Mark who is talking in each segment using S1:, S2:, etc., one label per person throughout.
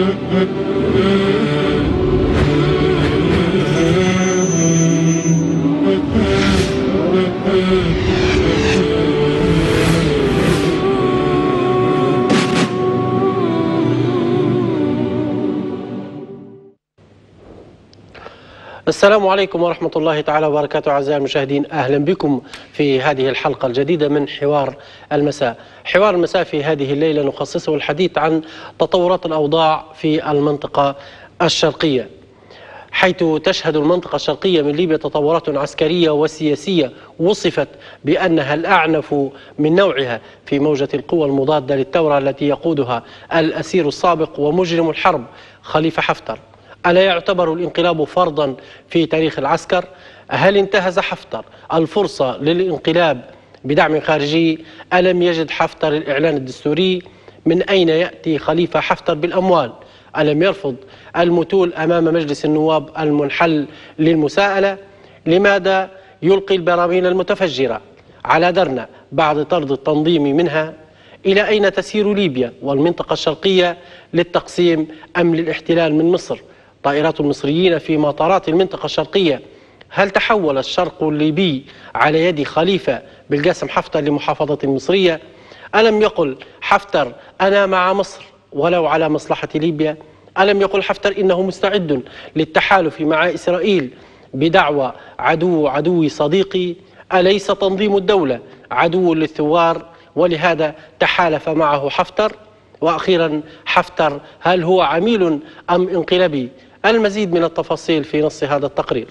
S1: السلام عليكم ورحمة الله تعالى وبركاته. أعزائي المشاهدين، أهلا بكم في هذه الحلقة الجديدة من حوار المساء. حوار المساء في هذه الليلة نخصصه الحديث عن تطورات الأوضاع في المنطقة الشرقية، حيث تشهد المنطقة الشرقية من ليبيا تطورات عسكرية وسياسية وصفت بأنها الأعنف من نوعها في موجة القوى المضادة للثورة التي يقودها الأسير السابق ومجرم الحرب خليفة حفتر. ألا يعتبر الانقلاب فرضا في تاريخ العسكر؟ هل انتهز حفتر الفرصة للانقلاب بدعم خارجي؟ ألم يجد حفتر الإعلان الدستوري؟ من أين يأتي خليفة حفتر بالأموال؟ ألم يرفض المثول أمام مجلس النواب المنحل للمساءلة؟ لماذا يلقي البراميل المتفجرة على درنا بعد طرد التنظيم منها؟ إلى أين تسير ليبيا والمنطقة الشرقية، للتقسيم أم للاحتلال من مصر؟ طائرات المصريين في مطارات المنطقة الشرقية. هل تحول الشرق الليبي على يد خليفة بالقاسم حفتر لمحافظة المصرية؟ ألم يقل حفتر أنا مع مصر ولو على مصلحة ليبيا؟ ألم يقل حفتر إنه مستعد للتحالف مع إسرائيل بدعوى عدوي صديقي؟ أليس تنظيم الدولة عدو للثوار ولهذا تحالف معه حفتر؟ وأخيرا، حفتر هل هو عميل أم انقلابي؟ المزيد من التفاصيل في نص هذا التقرير.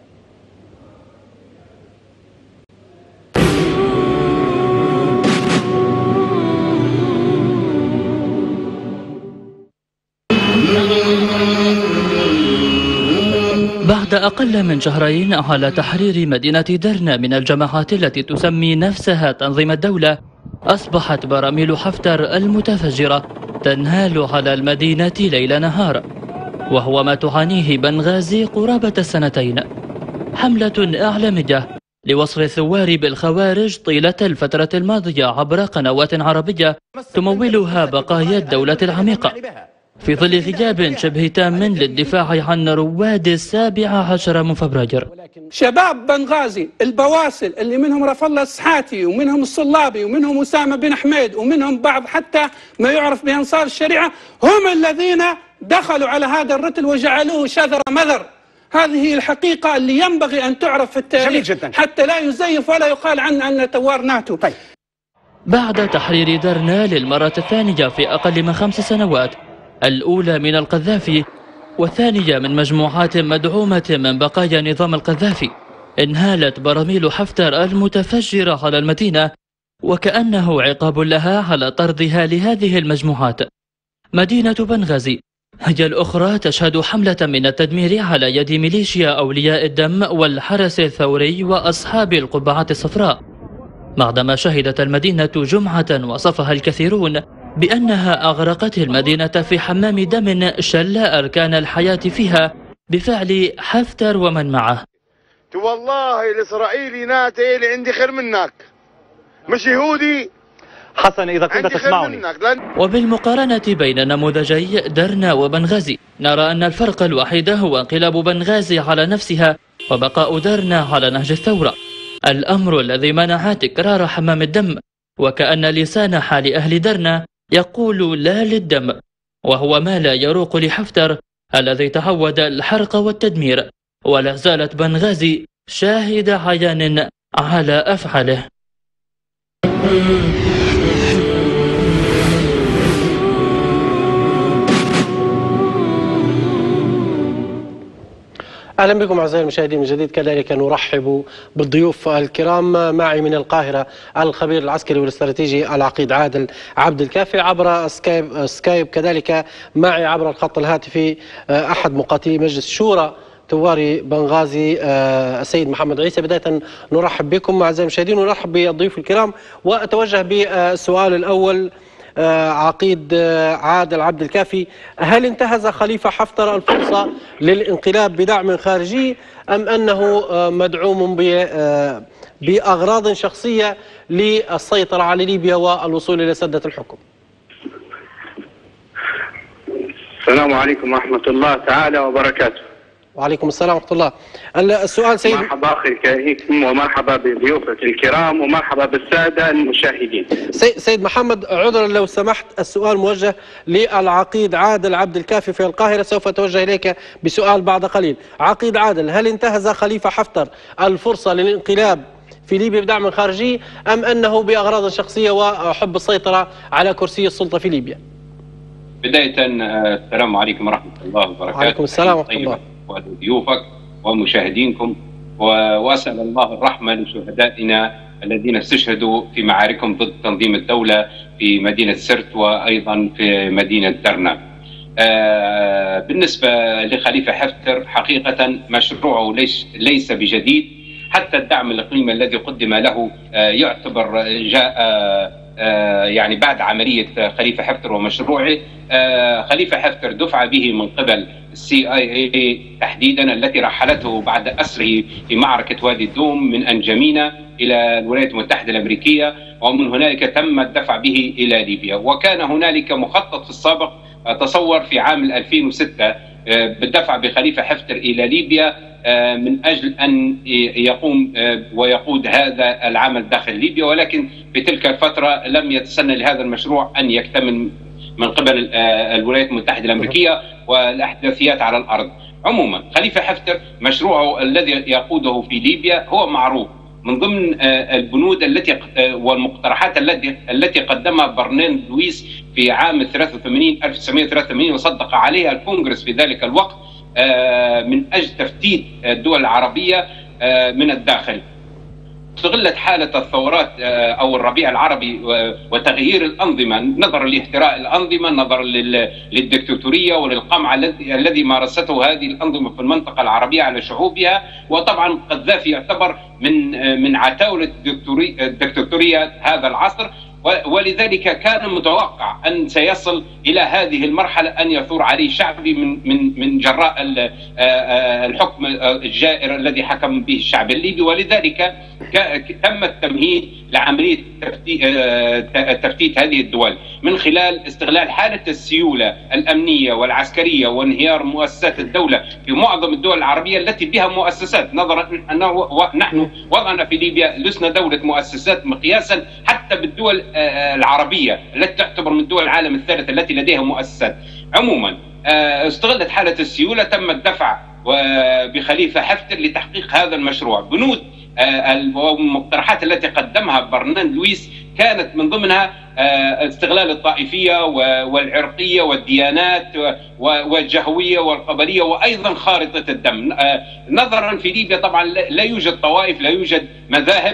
S2: بعد أقل من شهرين على تحرير مدينة درنا من الجماعات التي تسمي نفسها تنظيم الدولة، أصبحت براميل حفتر المتفجرة تنهال على المدينة ليل نهار، وهو ما تعانيه بنغازي قرابة سنتين. حملة إعلامية لوصف الثوار بالخوارج طيلة الفترة الماضية عبر قنوات عربية تمولها بقايا الدولة العميقة، في ظل غياب شبه تام للدفاع عن رواد 17 من فبراير.
S3: شباب بنغازي البواسل اللي منهم رف الله السحاتي ومنهم الصلابي ومنهم أسامة بن حميد ومنهم بعض حتى ما يعرف بأنصار الشريعة، هم الذين دخلوا على هذا الرتل وجعلوه شذر مذر. هذه هي الحقيقة اللي ينبغي أن تعرف في التاريخ حتى لا يزيف ولا يقال عنه أن ثوار ناتو.
S2: بعد تحرير درنا للمرة الثانية في أقل من 5 سنوات، الأولى من القذافي والثانية من مجموعات مدعومة من بقايا نظام القذافي، انهالت براميل حفتر المتفجرة على المدينة وكأنه عقاب لها على طردها لهذه المجموعات. مدينة بنغازي هي الأخرى تشهد حملة من التدمير على يد ميليشيا أولياء الدم والحرس الثوري وأصحاب القبعات الصفراء، بعدما شهدت المدينة جمعة وصفها الكثيرون بأنها أغرقت المدينة في حمام دم شل أركان الحياة فيها بفعل حفتر ومن معه.
S4: والله الإسرائيلي ناتي اللي عندي خير منك، مش يهودي.
S5: حسن إذا كنت تسمعني.
S2: وبالمقارنة بين نموذجي درنا وبنغازي، نرى أن الفرق الوحيد هو انقلاب بنغازي على نفسها وبقاء درنا على نهج الثورة، الأمر الذي منع تكرار حمام الدم، وكأن لسان حال أهل درنا يقول لا للدم، وهو ما لا يروق لحفتر الذي تعود الحرق والتدمير، ولا زالت بنغازي شاهد عيان على أفعاله.
S1: أهلا بكم أعزائي المشاهدين من جديد. كذلك نرحب بالضيوف الكرام. معي من القاهرة الخبير العسكري والاستراتيجي العقيد عادل عبد الكافي عبر سكايب. كذلك معي عبر الخط الهاتفي أحد مقاتلي مجلس شورى ثوار بنغازي السيد محمد عيسى. بداية نرحب بكم أعزائي المشاهدين ونرحب بالضيوف الكرام، وأتوجه بالسؤال الأول عقيد عادل عبد الكافي. هل انتهز خليفة حفتر الفرصة للانقلاب بدعم خارجي أم أنه مدعوم بأغراض شخصية للسيطرة على ليبيا والوصول إلى سدة الحكم؟
S6: السلام عليكم ورحمة الله تعالى وبركاته.
S1: وعليكم السلام ورحمة الله. السؤال سيد.
S6: مرحبا أخي الكريم ومرحبا بضيوفك الكرام ومرحبا بالسادة المشاهدين.
S1: سيد محمد، عذرا لو سمحت، السؤال موجه للعقيد عادل عبد الكافي في القاهرة، سوف أتوجه إليك بسؤال بعد قليل. عقيد عادل، هل انتهز خليفة حفتر الفرصة للانقلاب في ليبيا بدعم خارجي، أم أنه بأغراض شخصية وحب السيطرة على كرسي السلطة في ليبيا؟
S7: بداية السلام عليكم ورحمة الله وبركاته.
S1: وعليكم السلام ورحمة الله.
S7: وضيوفك ومشاهدينكم، وأسأل الله الرحمة لشهدائنا الذين استشهدوا في معاركهم ضد تنظيم الدولة في مدينة سرت وأيضا في مدينة درنا. بالنسبة لخليفة حفتر، حقيقة مشروعه ليس بجديد، حتى الدعم الإقليمي الذي قدم له يعتبر جاء يعني بعد عملية خليفة حفتر ومشروعه. خليفة حفتر دفع به من قبل CIA تحديدا، التي رحلته بعد أسره في معركة وادي الدوم من أنجمينا إلى الولايات المتحدة الأمريكية، ومن هنالك تم الدفع به إلى ليبيا. وكان هنالك مخطط في السابق، أتصور في عام 2006، بالدفع بخليفة حفتر إلى ليبيا من أجل أن يقوم ويقود هذا العمل داخل ليبيا، ولكن في تلك الفترة لم يتسنى لهذا المشروع أن يكتمل من قبل الولايات المتحدة الأمريكية والأحداثيات على الأرض. عموما خليفة حفتر مشروعه الذي يقوده في ليبيا هو معروف، من ضمن البنود والمقترحات التي قدمها برناردو لويس في عام 1983 وصدق عليها الكونغرس في ذلك الوقت من أجل تفتيت الدول العربية من الداخل. استغلت حالة الثورات أو الربيع العربي وتغيير الأنظمة، نظرا لاهتراء الأنظمة، نظرا للدكتاتورية وللقمع الذي مارسته هذه الأنظمة في المنطقة العربية على شعوبها. وطبعا قذافي يعتبر من عتاولة الدكتاتورية هذا العصر، ولذلك كان متوقع أن سيصل إلى هذه المرحلة أن يثور عليه شعبي من جراء الحكم الجائر الذي حكم به الشعب الليبي. ولذلك تم التمهيد لعملية تفتيت هذه الدول من خلال استغلال حالة السيولة الأمنية والعسكرية وانهيار مؤسسات الدولة في معظم الدول العربية التي بها مؤسسات، نظرا أنه نحن وضعنا في ليبيا لسنا دولة مؤسسات مقياسا حتى بالدول العربية التي تعتبر من دول العالم الثالث التي لديها مؤسسات. عموما استغلت حالة السيولة، تم الدفع بخليفة حفتر لتحقيق هذا المشروع. بنود والمقترحات التي قدمها برناردو لويس كانت من ضمنها استغلال الطائفية والعرقية والديانات والجهوية والقبلية وأيضا خارطة الدم. نظرا في ليبيا طبعا لا يوجد طوائف، لا يوجد مذاهب،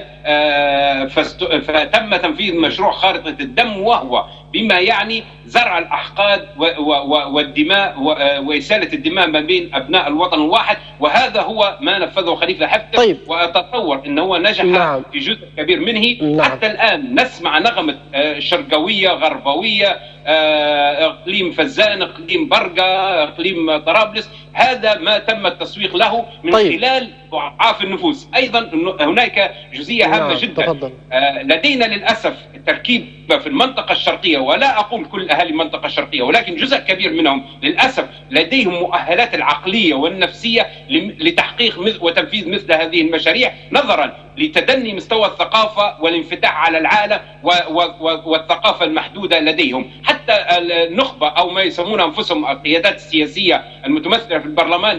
S7: فتم تنفيذ مشروع خارطة الدم، وهو بما يعني زرع الأحقاد والدماء وإسالة الدماء ما بين أبناء الوطن الواحد، وهذا هو ما نفذه خليفة حفتر.
S1: طيب.
S7: وأتصور أنه نجح
S1: نعم.
S7: في جزء كبير منه.
S1: نعم.
S7: حتى الآن نسمع نغمة شرقوية غربوية، اقليم فزان، اقليم برقة، اقليم طرابلس، هذا ما تم التسويق له من خلال ضعاف النفوس. ايضا هناك جزئيه هامه جدا. لدينا للاسف تركيب في المنطقه الشرقيه، ولا اقول كل اهالي المنطقه الشرقيه، ولكن جزء كبير منهم للاسف لديهم مؤهلات العقليه والنفسيه لتحقيق وتنفيذ مثل هذه المشاريع، نظرا لتدني مستوى الثقافه والانفتاح على العالم والثقافه المحدوده لديهم. حتى النخبه او ما يسمون انفسهم القيادات السياسيه المتمثله في البرلمان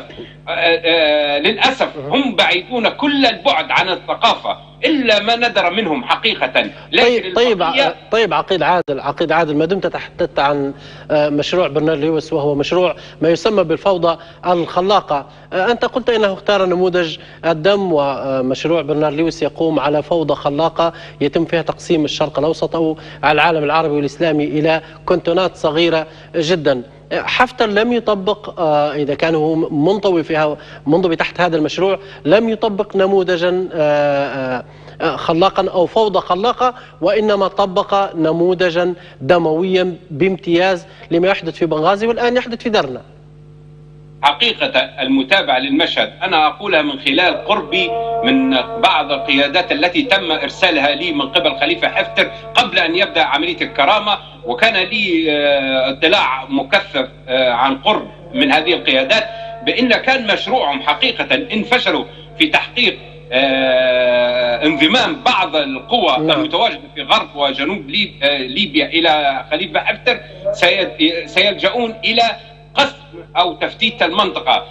S7: للاسف هم بعيدون كل البعد عن الثقافه الا ما ندر منهم حقيقه.
S1: طيب عقيد عادل، ما دمت تحدثت عن مشروع برناردو لويس وهو مشروع ما يسمى بالفوضى الخلاقه، انت قلت انه اختار نموذج الدم، ومشروع برناردو لويس يقوم على فوضى خلاقه يتم فيها تقسيم الشرق الاوسط او العالم العربي والاسلامي الى كنتونات صغيره جدا. حفتر لم يطبق، إذا كان هو منضوي تحت هذا المشروع، لم يطبق نموذجا خلاقا أو فوضى خلاقة، وإنما طبق نموذجا دمويا بامتياز لما يحدث في بنغازي والآن يحدث في درنا.
S7: حقيقة المتابعة للمشهد أنا أقولها من خلال قربي من بعض القيادات التي تم إرسالها لي من قبل خليفة حفتر قبل أن يبدأ عملية الكرامة، وكان لي اطلاع مكثف عن قرب من هذه القيادات بأن كان مشروعهم حقيقة إن فشلوا في تحقيق انضمام بعض القوى المتواجدة في غرب وجنوب ليبيا إلى خليفة حفتر سيلجؤون إلى قسم أو تفتيت المنطقة.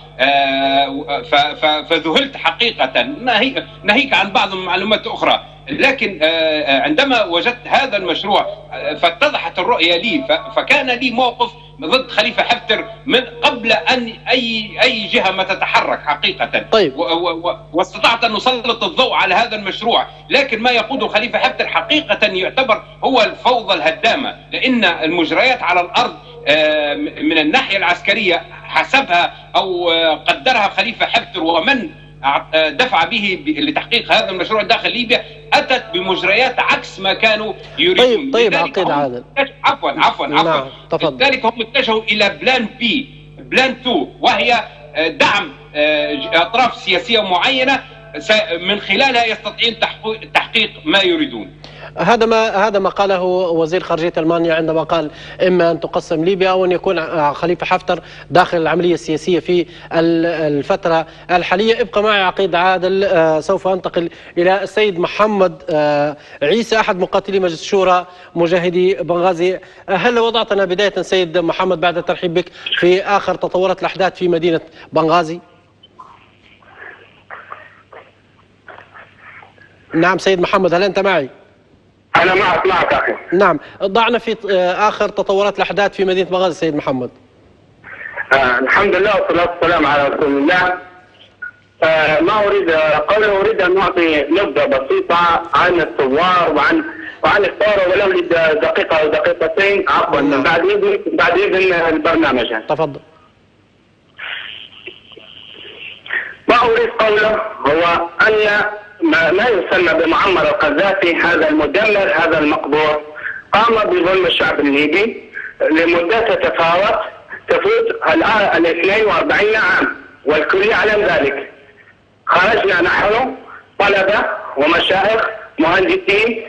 S7: فذهلت حقيقة ناهيك عن بعض المعلومات الأخرى، لكن عندما وجدت هذا المشروع فاتضحت الرؤية لي، فكان لي موقف ضد خليفة حفتر من قبل أن أي جهة ما تتحرك حقيقة.
S1: طيب.
S7: واستطعت أن نسلط الضوء على هذا المشروع، لكن ما يقوده خليفة حفتر حقيقة يعتبر هو الفوضى الهدامة، لأن المجريات على الأرض من الناحية العسكرية حسبها أو قدرها خليفة حفتر ومن دفع به لتحقيق هذا المشروع داخل ليبيا أتت بمجريات عكس ما كانوا يريدون.
S1: طيب عقيد عادل.
S7: عفوا
S1: نعم تفضل.
S7: لذلك هم اتجهوا إلى بلان بي، بلان 2، وهي دعم أطراف سياسية معينة من خلالها يستطيعون تحقيق ما يريدون.
S1: هذا ما قاله وزير خارجية ألمانيا عندما قال إما أن تقسم ليبيا أو أن يكون خليفة حفتر داخل العملية السياسية في الفترة الحالية. ابقى معي عقيد عادل. سوف أنتقل إلى السيد محمد عيسى أحد مقاتلي مجلس الشورى مجاهدي بنغازي. هل وضعتنا بداية سيد محمد بعد الترحيب بك في آخر تطورات الأحداث في مدينة بنغازي؟ نعم سيد محمد، هل أنت معي؟
S6: أنا معك أخي.
S1: نعم، ضعنا في آخر تطورات الأحداث في مدينة بنغازي سيد محمد.
S6: الحمد لله والصلاة والسلام على رسول الله. ما أريد أن أعطي نبذة بسيطة عن الثوار وعن الثورة ولو دقيقة أو دقيقتين عفوا بعد إذن البرنامج.
S1: تفضل.
S6: ما أريد قوله هو أن ما يسمى بمعمر القذافي هذا المدمر هذا المقبور قام بظلم الشعب الليبي لمدة تفوت الآن 42 عام، والكل يعلم ذلك. خرجنا نحن طلبة ومشايخ مهندسين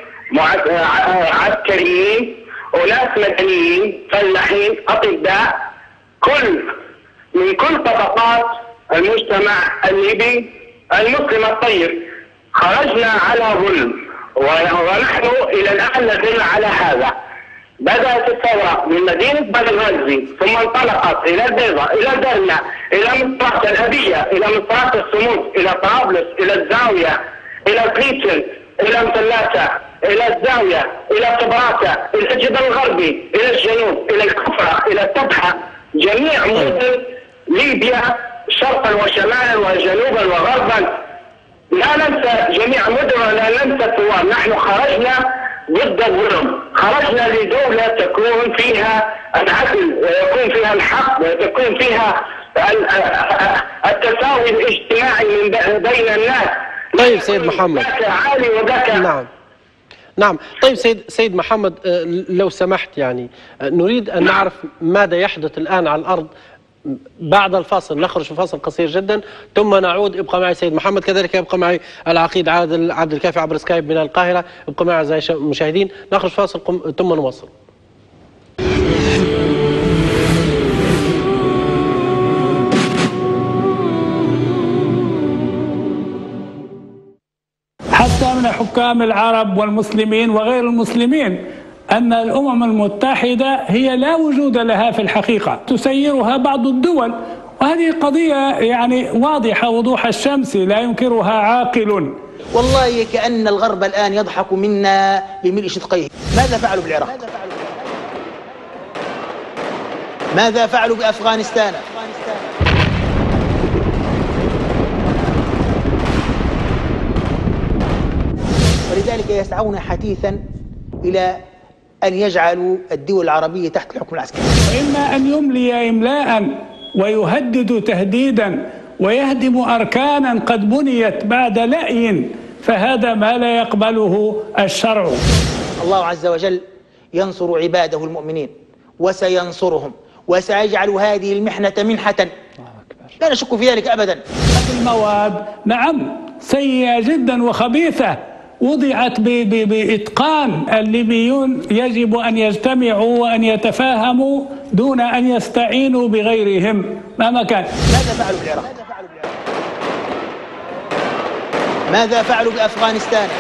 S6: عسكريين أناس مدنيين فلاحين أطباء من كل طبقات المجتمع الليبي المسلم الطيب، خرجنا على ظلم ونحن إلى الآن نزل على هذا. بدأت الثورة من مدينة بنغازي ثم انطلقت إلى البيضاء إلى درنا إلى مصرات الأبية إلى مصرات الصمود إلى طرابلس إلى الزاوية إلى قيتل إلى مثلاتة إلى الزاوية إلى طبراتة إلى الجبل الغربي إلى الجنوب إلى الكفرة إلى التبحة، جميع مدن ليبيا شرقا وشمالا وجنوبا وغربا. لا ننسى جميع مدن ولا ننسى الثوار. نحن خرجنا ضد الظلم، خرجنا لدولة تكون فيها العدل ويكون فيها الحق وتكون فيها التساوي الاجتماعي بين الناس.
S1: طيب سيد محمد.
S6: ذاك عالي وذاك.
S1: نعم. طيب سيد محمد، لو سمحت يعني نريد أن نعرف ماذا يحدث الآن على الأرض. بعد الفاصل نخرج في فاصل قصير جدا ثم نعود. ابقى معي سيد محمد، كذلك يبقى معي العقيد عادل الكافي عبر سكايب من القاهرة. ابقى معي أعزائي المشاهدين، نخرج فاصل ثم نواصل.
S3: حتى من حكام العرب والمسلمين وغير المسلمين أن الأمم المتحدة هي لا وجود لها في الحقيقة، تسيرها بعض الدول، وهذه قضية يعني واضحة وضوح الشمس لا ينكرها عاقل.
S8: والله كأن الغرب الآن يضحك منا بملء شدقيه. ماذا فعلوا بالعراق؟ ماذا فعلوا بأفغانستان؟ ولذلك يسعون حثيثا إلى أن يجعلوا الدول العربية تحت الحكم العسكري.
S3: وإما أن يملي إملاء ويهدد تهديدا ويهدم أركانا قد بنيت بعد لأي، فهذا ما لا يقبله الشرع.
S8: الله عز وجل ينصر عباده المؤمنين وسينصرهم وسيجعل هذه المحنة منحة لا نشك في ذلك أبدا.
S3: المواد نعم سيئة جدا وخبيثة، وضعت بإتقان. الليبيون يجب أن يجتمعوا وأن يتفاهموا دون أن يستعينوا بغيرهم مهما كان.
S8: ماذا فعلوا بالعراق؟ ماذا فعلوا بأفغانستان؟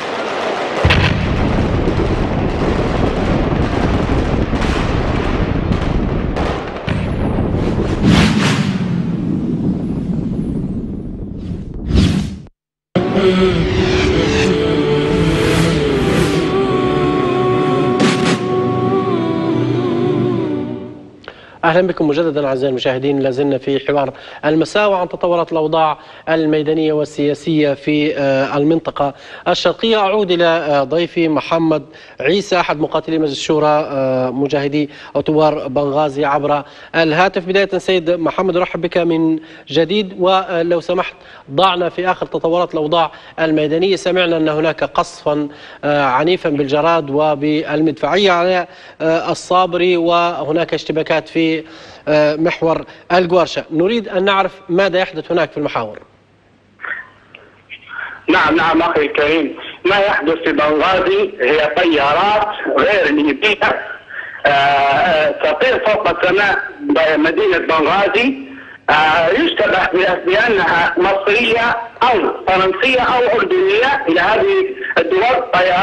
S1: أهلا بكم مجددا أعزائي المشاهدين. لازلنا في حوار المساء وعن تطورات الأوضاع الميدانية والسياسية في المنطقة الشرقية. أعود إلى ضيفي محمد عيسى أحد مقاتلي مجلس الشورى مجاهدي ثوار بنغازي عبر الهاتف. بداية سيد محمد أرحب بك من جديد، ولو سمحت ضعنا في آخر تطورات الأوضاع الميدانية. سمعنا أن هناك قصفا عنيفا بالجراد وبالمدفعية على الصابري، وهناك اشتباكات في محور القوارشة. نريد أن نعرف ماذا يحدث هناك في المحاور.
S6: نعم أخي الكريم، ما يحدث في بنغازي هي طيارات غير ليبية تطير فوق سماء مدينة بنغازي، يشتبه بأنها مصرية أو فرنسية أو أردنية. إلى هذه الدول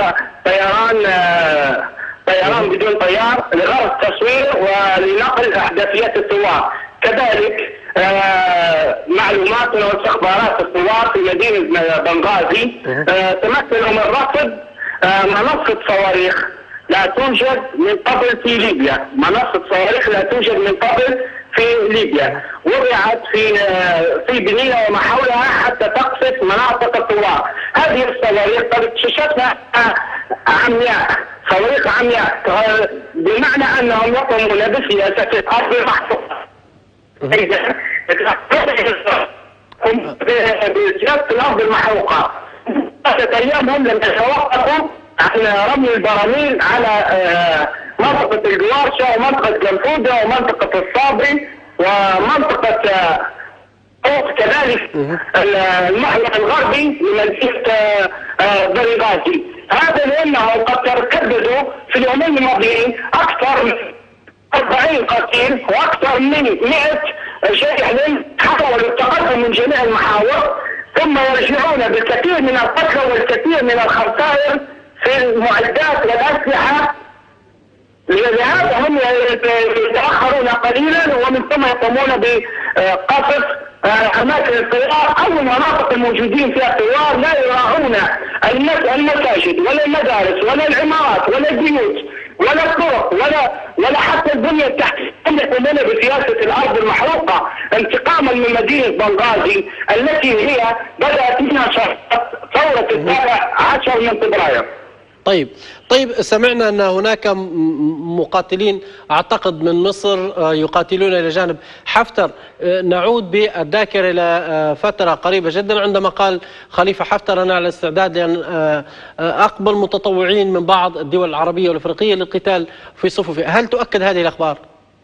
S6: طيران بدون طيار لغرض التصوير ولنقل احداثيات الثوار. كذلك معلوماتنا واستخبارات الثوار في مدينه بنغازي تمثل من رصد منصه صواريخ لا توجد من قبل في ليبيا، منصه صواريخ لا توجد من قبل في ليبيا، وضعت في بنية وما حولها حتى تقصف مناطق الثوار. هذه الصواريخ قد اكتشفنا عمياء، صواريخ عمياء، بمعنى انهم يقومون بسياسة الارض المحفوظة. بسياسة الارض المحروقة. ايامهم لم يتوقفوا عن رمي البراميل على منطقة القوارشة ومنطقة جنفودة ومنطقة الصابري ومنطقة كذلك المحور الغربي لمدينة بنغازي. هذا لأنه قد ترددوا في اليومين الماضيين أكثر من 40 قتيل وأكثر من 100 شيح حاولوا التقدم من جميع المحاور، ثم يرجعون بالكثير من القتلى والكثير من الخسائر في المعدات والأسلحة. لهذا هم يتأخرون قليلا ومن ثم يقومون بقصف أماكن الثوار أو المناطق الموجودين فيها الثوار. لا يراعون المساجد ولا المدارس ولا العمارات ولا البيوت ولا الطرق ولا حتى البنية التحتية. يقومون بسياسة الأرض المحروقة انتقاما من مدينة بنغازي التي هي بدأت منها ثورة 19 من فبراير.
S1: طيب سمعنا أن هناك مقاتلين أعتقد من مصر يقاتلون إلى جانب حفتر. نعود بالذاكرة إلى فترة قريبة جدا عندما قال خليفة حفتر أنا على استعداد لأن أقبل متطوعين من بعض الدول العربية والأفريقية للقتال في صفوفه. هل تؤكد هذه الأخبار؟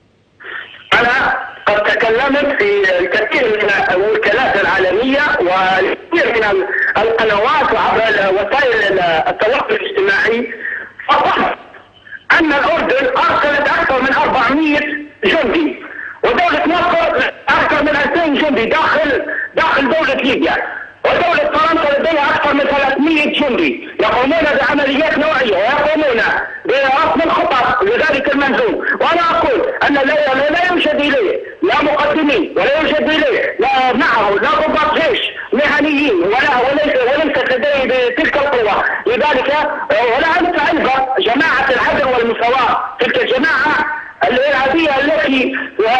S6: أنا قد تكلمت في الكثير من الوكالات العالمية والكثير من القنوات وعبر وسائل التواصل الاجتماعي، فقط أن الأردن أرسلت أكثر من 400 جندي، ودولة مصر أكثر من 2000 جندي داخل دولة ليبيا، ودولة فرنسا لديها أكثر من 300 جندي يقومون بعمليات نوعية ويقومون برسم الخطط لذلك المنزوم. وأنا أقول أن لا يوجد إليه لا مقدمين ولا يوجد إليه لا معه لا ضباط جيش مهنيين وليست لديه تلك القوة. لذلك ولا أنسى أيضا جماعة العدل والمساواة، تلك الجماعة الإرهابية التي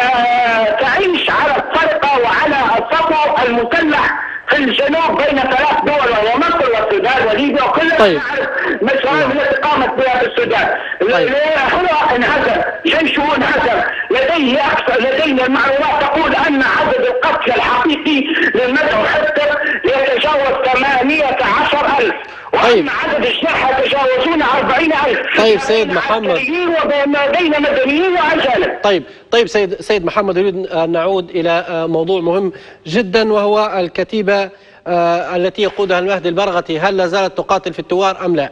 S6: تعيش على السرقة وعلى السطو المسلح في الجنوب بين 3 دول وهي مصر والسودان وليبيا وكلنا نعرف مشروعات التي قامت بها في السودان. هو انهزم، جيشه انهزم، لدينا المعلومات تقول ان عدد القتلى الحقيقي للمدى حفتر يتجاوز 18,000
S1: طيب.
S6: عدد الشرحة تجاوزون 40,000.
S1: طيب سيد محمد.
S6: وما بين مدنيين وأجانب.
S1: طيب سيد محمد، أريد أن نعود إلى موضوع مهم جدا، وهو الكتيبة التي يقودها المهدي البرغتي. هل لا زالت تقاتل في الثوار أم لا؟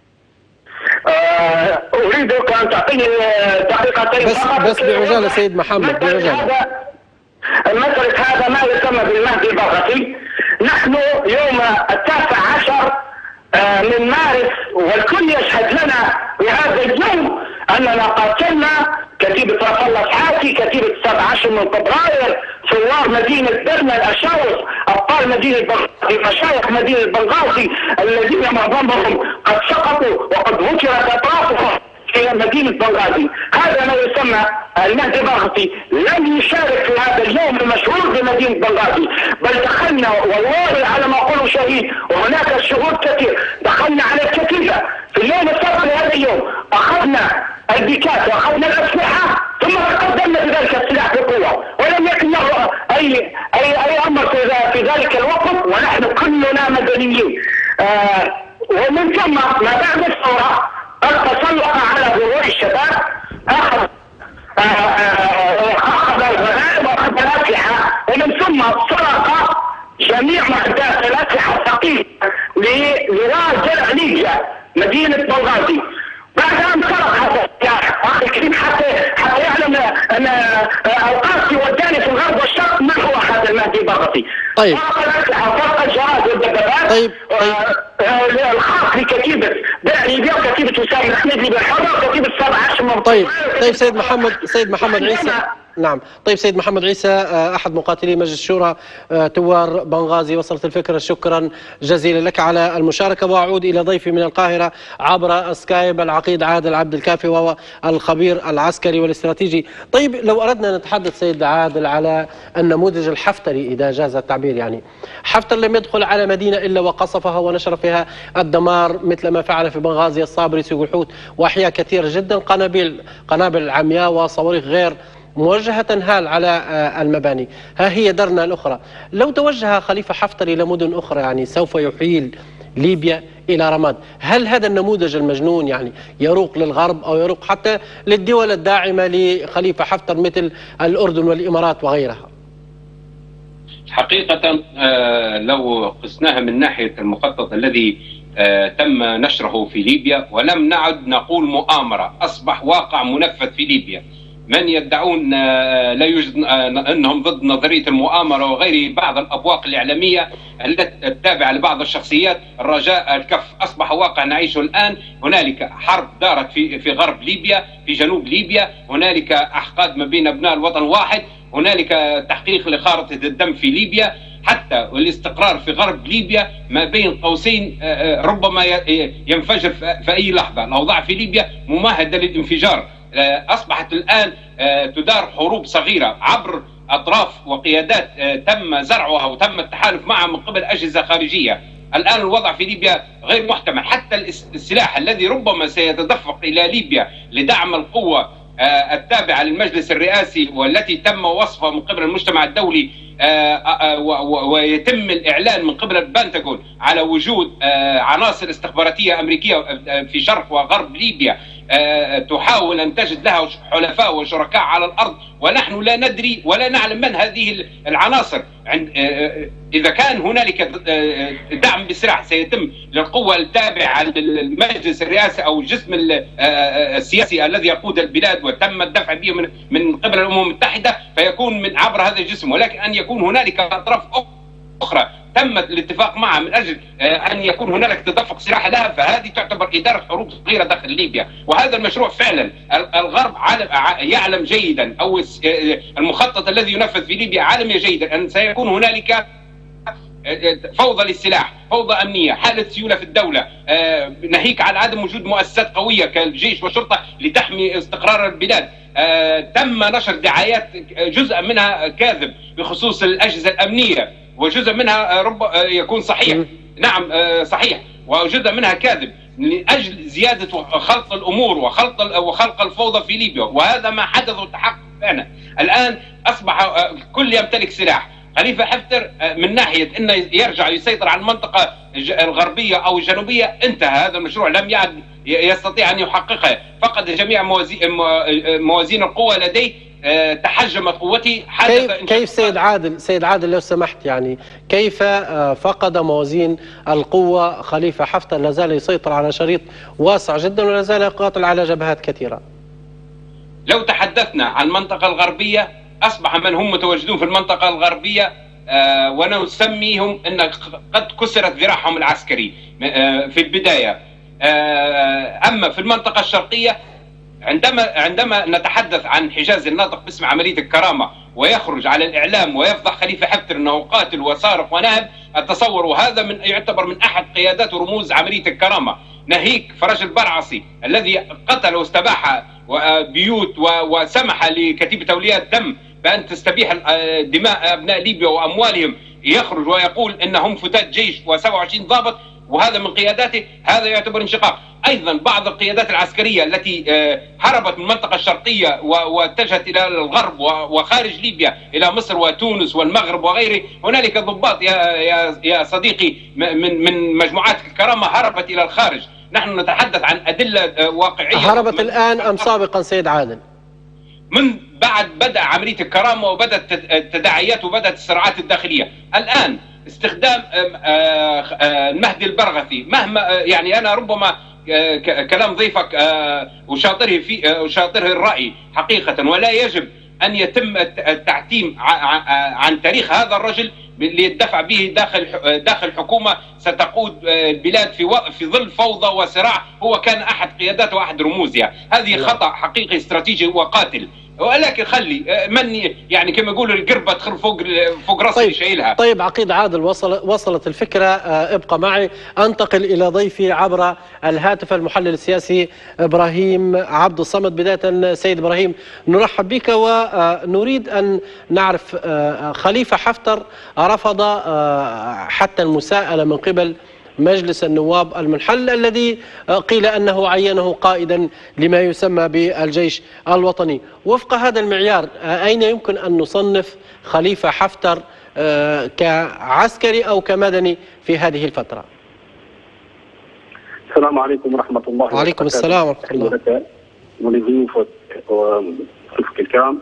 S6: أريدك أن تعطيني دقيقتين
S1: بس بعجالة سيد محمد، بعجالة.
S6: مسألة هذا ما يسمى بالمهدي البرغتي. نحن يوم 19 من مارس والكل يشهد لنا بهذا اليوم أننا قاتلنا كتيبة رفع الله سحاتي، كتيبة 17 من فبراير، ثوار مدينة درنا، الأشاوس، أبطال مدينة بنغازي، مشايخ مدينة بنغازي الذين معظمهم قد سقطوا وقد هجرت أطرافهم في مدينة بنغازي. هذا ما يسمى المهدي البرغتي. لم يشارك في هذا اليوم المشهور بمدينة بنغازي، بل دخلنا والله على ما أقوله شهيد، وهناك شهود كثير، دخلنا على الكتيبة في اليوم السابق لهذا اليوم، أخذنا البيكات وأخذنا الأسلحة، ثم تقدمنا بذلك السلاح بقوة، ولم يكن له أي أمر في ذلك الوقت، ونحن كلنا مدنيين. ومن ثم ما بعد الثورة قد تسلط على ظهور الشباب، أخذ الغنائم وأخذ الأسلحة، ومن ثم سرق جميع معدات الأسلحة الثقيلة لراجل ليبيا مدينة بنغازي. بعد أن سرق هذا السلاح أخي الكريم حتى يعلم أن القاسي والداني في الغرب والشرق من هو هذا المهدي البرغتي.
S1: طيب.
S6: سرق الأسلحة وسرق الجهاز والدبابات.
S1: طيب.
S6: الخاص لكتيبة ليبيا وكتيبة وسام الحميد ليبيا الحرة وكتيبة 17 من
S1: طيب سيد محمد عيسى. نعم. طيب سيد محمد عيسى، أحد مقاتلي مجلس الشورى ثوار بنغازي، وصلت الفكرة. شكرا جزيلا لك على المشاركة، وأعود إلى ضيفي من القاهرة عبر سكايب العقيد عادل عبد الكافي، وهو الخبير العسكري والاستراتيجي. طيب لو أردنا نتحدث سيد عادل على النموذج الحفتري إذا جاز التعبير، يعني حفتر لم يدخل على مدينة إلا وقصفها ونشر فيها الدمار مثل ما فعل في بنغازي، الصابري، سوق الحوت، وأحياء كثيرة جدا، قنابل عمياء وصواريخ غير موجهة تنهال على المباني. ها هي درنا الأخرى. لو توجه خليفة حفتر إلى مدن أخرى يعني سوف يحيل ليبيا إلى رماد. هل هذا النموذج المجنون يعني يروق للغرب أو يروق حتى للدول الداعمة لخليفة حفتر مثل الأردن والإمارات وغيرها؟
S7: حقيقة لو قسناها من ناحية المخطط الذي تم نشره في ليبيا، ولم نعد نقول مؤامرة، أصبح واقع منفذ في ليبيا. من يدعون لا يوجد أنهم ضد نظرية المؤامرة وغيره، بعض الأبواق الإعلامية التابعة لبعض الشخصيات، الرجاء الكف أصبح واقع نعيشه الآن. هنالك حرب دارت في غرب ليبيا، في جنوب ليبيا، هنالك أحقاد ما بين أبناء الوطن واحد، هنالك تحقيق لخارطة الدم في ليبيا، حتى الاستقرار في غرب ليبيا ما بين قوسين ربما ينفجر في أي لحظة. الأوضاع في ليبيا ممهدة للانفجار. أصبحت الآن تدار حروب صغيرة عبر أطراف وقيادات تم زرعها وتم التحالف معها من قبل أجهزة خارجية. الآن الوضع في ليبيا غير محتمل، حتى السلاح الذي ربما سيتدفق إلى ليبيا لدعم القوة التابعة للمجلس الرئاسي والتي تم وصفها من قبل المجتمع الدولي، ويتم الإعلان من قبل البنتاغون على وجود عناصر استخباراتية أمريكية في شرق وغرب ليبيا تحاول أن تجد لها حلفاء وشركاء على الأرض، ونحن لا ندري ولا نعلم من هذه العناصر. إذا كان هنالك دعم بسلاح سيتم للقوة التابعة للمجلس الرئاسي أو الجسم السياسي الذي يقود البلاد وتم الدفع به من قبل الأمم المتحدة، فيكون من عبر هذا الجسم. ولكن أن يكون هنالك أطراف أخرى تم الاتفاق معها من أجل أن يكون هنالك تدفق سلاح لها، فهذه تعتبر إدارة حروب صغيرة داخل ليبيا. وهذا المشروع فعلا الغرب يعلم جيدا، أو المخطط الذي ينفذ في ليبيا عالم جيدا أن سيكون هنالك فوضى للسلاح، فوضى أمنية، حالة سيولة في الدولة، ناهيك عن عدم وجود مؤسسات قوية كالجيش والشرطة لتحمي استقرار البلاد. تم نشر دعايات جزء منها كاذب بخصوص الأجهزة الأمنية، وجزء منها يكون صحيح. نعم صحيح، وجزء منها كاذب لأجل زيادة خلط الأمور وخلق الفوضى في ليبيا. وهذا ما حدث وتحقق فعلا. الآن أصبح كل يمتلك سلاح. خليفة حفتر من ناحية أنه يرجع يسيطر على المنطقة الغربية أو الجنوبية انتهى هذا المشروع، لم يعد يستطيع أن يحققه، فقد جميع موازين القوة لديه، تحجمت قوته.
S1: كيف سيد عادل لو سمحت، يعني كيف فقد موازين القوة خليفة حفتر؟ لا زال يسيطر على شريط واسع جدا ولا زال يقاتل على جبهات كثيرة.
S7: لو تحدثنا عن المنطقة الغربية، أصبح من هم متواجدون في المنطقة الغربية ونسميهم أن قد كسرت ذراعهم العسكري في البداية. أما في المنطقة الشرقية عندما نتحدث عن حجاز الناطق باسم عملية الكرامة ويخرج على الإعلام ويفضح خليفة حفتر أنه قاتل وسارق وناهب، التصور وهذا يعتبر من أحد قيادات ورموز عملية الكرامة. ناهيك فرج البرعصي الذي قتل واستباح بيوت وسمح لكتيبة أولياء الدم بأن تستبيح دماء أبناء ليبيا وأموالهم، يخرج ويقول أنهم فتات جيش و27 ضابط، وهذا من قياداته، هذا يعتبر انشقاق. أيضا بعض القيادات العسكرية التي هربت من المنطقة الشرقية واتجهت إلى الغرب وخارج ليبيا إلى مصر وتونس والمغرب وغيره، هنالك ضباط يا صديقي من مجموعات الكرامة هربت إلى الخارج. نحن نتحدث عن أدلة واقعية.
S1: هربت الآن أم سابقا سيد عادل؟
S7: من بعد بدأ عملية الكرامة وبدأت التداعيات وبدأت الصراعات الداخلية. الآن استخدام المهدي البرغثي، مهما يعني أنا ربما كلام ضيفك أشاطره الرأي حقيقة، ولا يجب أن يتم التعتيم عن تاريخ هذا الرجل للدفع به داخل حكومة ستقود البلاد في ظل فوضى وصراع. هو كان أحد قيادات وأحد رموزها. هذه خطأ حقيقي استراتيجي وقاتل، ولكن خلي من يعني كما يقولوا القربة تخل فوق راسي اللي شايلها.
S1: طيب عقيد عادل، وصلت الفكرة. ابقى معي، انتقل إلى ضيفي عبر الهاتف المحلل السياسي إبراهيم عبد الصمد. بداية سيد إبراهيم نرحب بك ونريد أن نعرف، خليفة حفتر رفض حتى المساءلة من قبل مجلس النواب المنحل الذي قيل أنه عينه قائدا لما يسمى بالجيش الوطني. وفق هذا المعيار أين يمكن أن نصنف خليفة حفتر كعسكري أو كمدني في هذه الفترة؟
S9: السلام عليكم ورحمة الله وبركاته.
S1: وعليكم السلام ورحمة الله.
S9: ولضيوفك وضيوفك الكرام،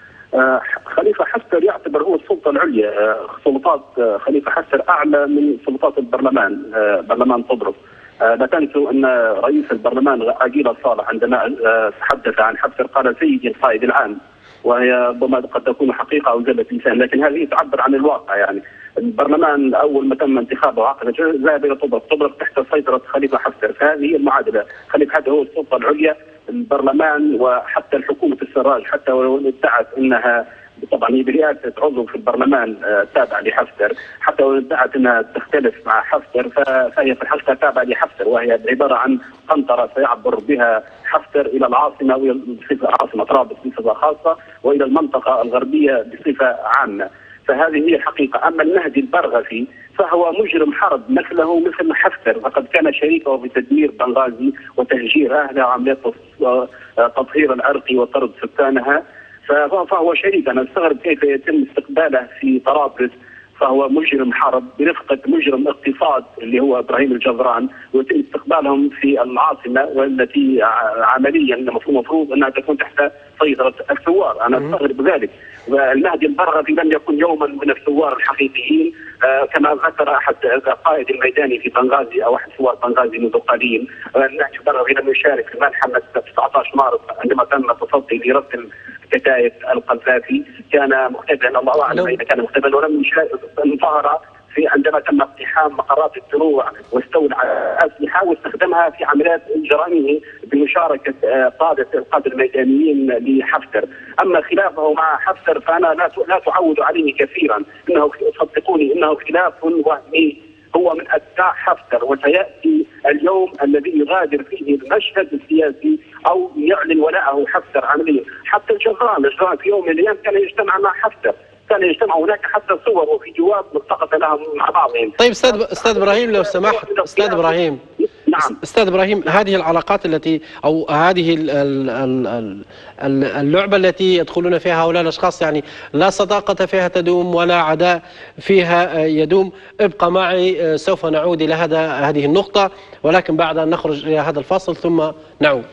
S9: خليفة حفتر يعتبر هو السلطة العليا. سلطات خليفة حفتر أعلى من سلطات البرلمان، برلمان طبرق. لا تنسوا أن رئيس البرلمان عقيل الصالح عندما تحدث عن حفتر قال سيدي القائد العام، وهي ربما قد تكون حقيقة أو زلة لسان، لكن هذه تعبر عن الواقع. يعني البرلمان أول ما تم انتخابه وعقد ذهب إلى طبرق، طبرق تحت سيطرة خليفة حفتر، فهذه هي المعادلة. خليفة حفتر هو السلطة العليا، البرلمان وحتى الحكومة السراج، حتى ولو ادعت انها طبعا هي برئاسة عضو في البرلمان تابع لحفتر، حتى ولو ادعت انها تختلف مع حفتر فهي في الحقيقة تابعة لحفتر، وهي عبارة عن قنطرة سيعبر بها حفتر الى العاصمة بصفة عاصمة طرابلس بصفة خاصة، والى المنطقة الغربية بصفة عامة. فهذه هي الحقيقة. أما المهدي البرغثي فهو مجرم حرب مثله مثل حفتر، فقد كان شريكه في تدمير بنغازي وتهجير أهلها وعمليات التطهير العرقي وطرد سكانها، فهو شريك. أنا استغرب كيف يتم استقباله في طرابلس، فهو مجرم حرب برفقة مجرم اقتصاد اللي هو إبراهيم الجزران، ويتم استقبالهم في العاصمة والتي عمليا المفروض أنها تكون تحت سيطرة الثوار. أنا أستغرب ذلك. والمهدي البرغثي لم يكن يوما من الثوار الحقيقيين، كما ذكر أحد القائد الميداني في بنغازي أو أحد ثوار بنغازي منذ قليل. المهدي البرغثي لم يشارك في ملحمة 19 مارس عندما تم التصدي لرسم كتائب القذافي، كان مختبئا، الله أعلم إذا كان مختبئا، ولم ظهر في عندما تم اقتحام مقرات الدروع واستولى على أسلحة واستخدمها في عمليات جرائمه بمشاركة قادة الميدانيين لحفتر. أما خلافه مع حفتر فأنا لا تعود عليه كثيرا، إنه صدقوني إنه خلاف وهمي، هو من أتباع حفتر، وسيأتي اليوم الذي يغادر فيه المشهد السياسي أو يعلن ولاءه حفتر عمليا. حتى الجزران في يوم من الأيام كان يجتمع مع حفتر، كان يجتمع هناك حتى صور وفيديوهات ملتقطة لهم مع بعضهم.
S1: طيب استاذ ابراهيم لو سمحت، استاذ ابراهيم
S9: نعم
S1: أستاذ إبراهيم، هذه العلاقات التي أو هذه اللعبة التي يدخلون فيها هؤلاء الأشخاص، يعني لا صداقة فيها تدوم ولا عداء فيها يدوم. ابقى معي، سوف نعود إلى هذه النقطة، ولكن بعد أن نخرج إلى هذا الفاصل ثم نعود.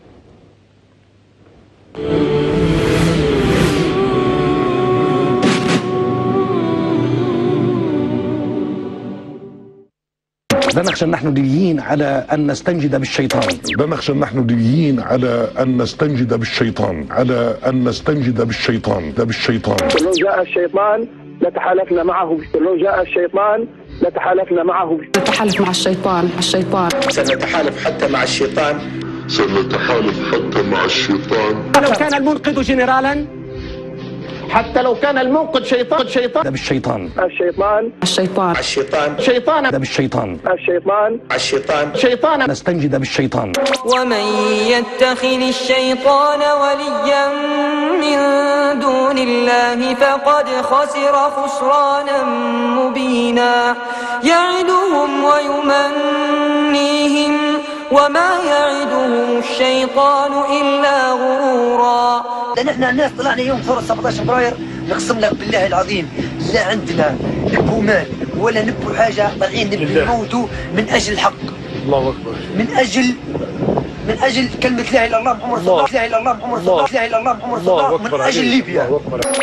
S10: بنخشى نحن دينيين على أن نستنجد بالشيطان.
S11: بنخشى نحن دينيين على أن نستنجد بالشيطان، على أن نستنجد بالشيطان، بالشيطان.
S9: لو جاء الشيطان لتحالفنا معه، لو جاء الشيطان لتحالفنا معه.
S12: نتحالف مع الشيطان،
S13: سنتحالف حتى مع الشيطان،
S11: سنتحالف حتى مع الشيطان.
S3: لو كان المنقذ جنرالا،
S13: حتى لو كان المنقذ شيطان
S10: ده بالشيطان،
S9: الشيطان
S13: شيطان
S10: ده بالشيطان،
S13: شيطان
S10: نستنجد بالشيطان.
S14: ومن يتخذ الشيطان وليا من دون الله فقد خسر خسرانا مبينا. يعدهم ويمنيهم وما يعدهم الشيطان إلا غرورا.
S15: نحن الناس طلعنا يوم ثورة 17 فبراير، نقسم لك بالله العظيم لا عندنا نبو مال ولا نبو حاجة، طالعين نبو نموتوا من أجل الحق.
S11: الله أكبر.
S15: من أجل كلمة لا إله إلا الله محمد رسول الله، لا إله إلا الله محمد رسول الله، لا إله إلا الله محمد رسول الله، من أجل ليبيا.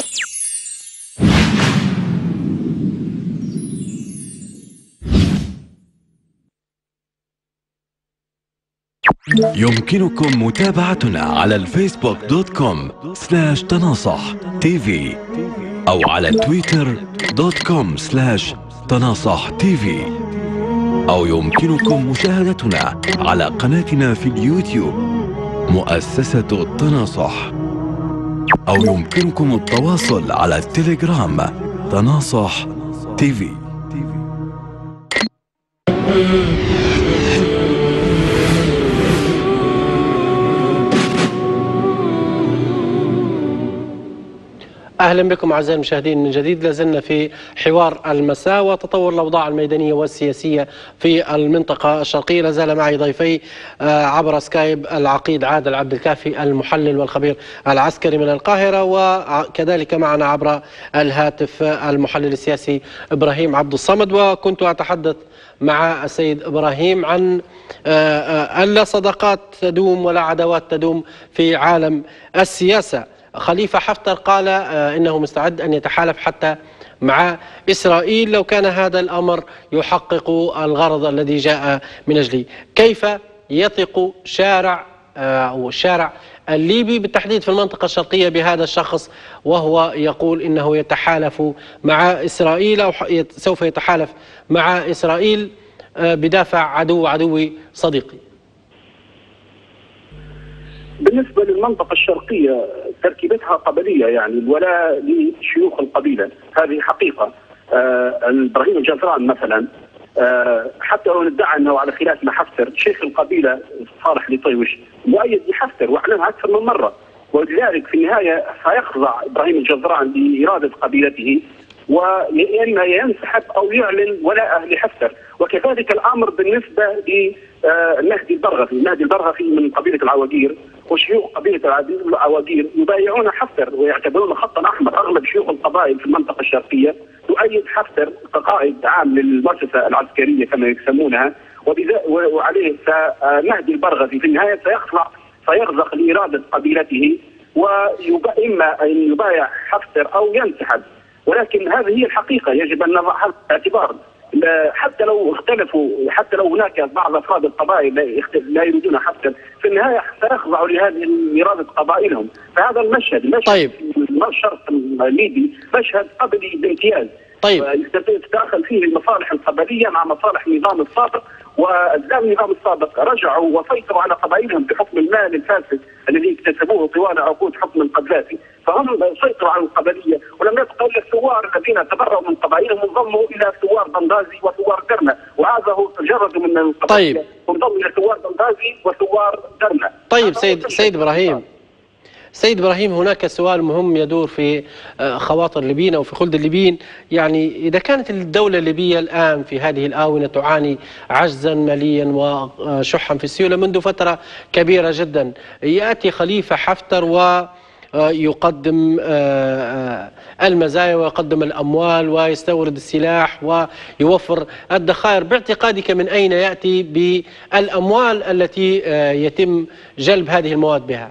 S16: يمكنكم متابعتنا على الفيسبوك.com/تناصح TV أو على تويتر.com/تناصح TV، أو يمكنكم مشاهدتنا على قناتنا في اليوتيوب مؤسسة التناصح، أو يمكنكم التواصل على التليجرام تناصح TV.
S1: أهلا بكم أعزائي المشاهدين من جديد. لازلنا في حوار المساء وتطور الأوضاع الميدانية والسياسية في المنطقة الشرقية. لازال معي ضيفي عبر سكايب العقيد عادل عبد الكافي المحلل والخبير العسكري من القاهرة، وكذلك معنا عبر الهاتف المحلل السياسي إبراهيم عبد الصمد. وكنت أتحدث مع السيد إبراهيم عن أن لا صداقات تدوم ولا عداوات تدوم في عالم السياسة. خليفة حفتر قال إنه مستعد أن يتحالف حتى مع إسرائيل لو كان هذا الأمر يحقق الغرض الذي جاء من أجله. كيف يثق الشارع الليبي بالتحديد في المنطقة الشرقية بهذا الشخص وهو يقول إنه يتحالف مع إسرائيل أو سوف يتحالف مع إسرائيل بدافع عدوي صديقي؟
S9: بالنسبة للمنطقة الشرقية تركيبتها قبلية، يعني الولاء لشيوخ القبيلة، هذه حقيقة. إبراهيم الجزران مثلا، حتى لو ندعي أنه على خلاف مع حفتر، شيخ القبيلة صالح لطيوش مؤيد لحفتر وأعلنها أكثر من مرة، ولذلك في النهاية سيخضع إبراهيم الجزران لإرادة قبيلته، وإما ينسحب أو يعلن ولاءه لحفتر. وكذلك الأمر بالنسبة لمهدي البرغفي. مهدي البرغفي من قبيلة العواقير، وشيوخ قبيلة العواقير يبايعون حفتر ويعتبرون خطا أحمر. أغلب شيوخ القبائل في المنطقة الشرقية تؤيد حفتر كقائد عام للمؤسسة العسكرية كما يسمونها، وعليه مهدي البرغفي في النهاية سيخضع لإرادة قبيلته، وإما أن يبايع حفتر أو ينسحب. ولكن هذه هي الحقيقة، يجب أن نضعها في الاعتبار. حتى لو اختلفوا، حتى لو هناك بعض أفراد القبائل لا يريدون حفتر، في النهاية سيخضعوا لهذه إرادة قبائلهم. فهذا المشهد
S1: طيب.
S9: الشرق الليبي مشهد قبلي بامتياز.
S1: طيب.
S9: تتداخل فيه المصالح القبلية مع مصالح النظام السابق، وأزداد النظام السابق رجعوا وسيطروا على قبائلهم بحكم المال الفاسد الذي اكتسبوه طوال عقود حكم القذافي، فهم سيطروا على القبلية. ولم يبقى الا الثوار الذين تبرؤوا من قبائلهم وانضموا الى ثوار بنغازي وثوار درنا، وهذا هو تجردوا من القبلية.
S1: طيب.
S9: وانضموا الى ثوار بنغازي وثوار درنا.
S1: طيب سيد ابراهيم، سيد إبراهيم، هناك سؤال مهم يدور في خواطر الليبيين أو في خلد الليبيين، يعني إذا كانت الدولة الليبية الآن في هذه الآونة تعاني عجزا ماليا وشحا في السيولة منذ فترة كبيرة جدا، يأتي خليفة حفتر ويقدم المزايا ويقدم الأموال ويستورد السلاح ويوفر الذخائر، باعتقادك من أين يأتي بالأموال التي يتم جلب هذه المواد بها؟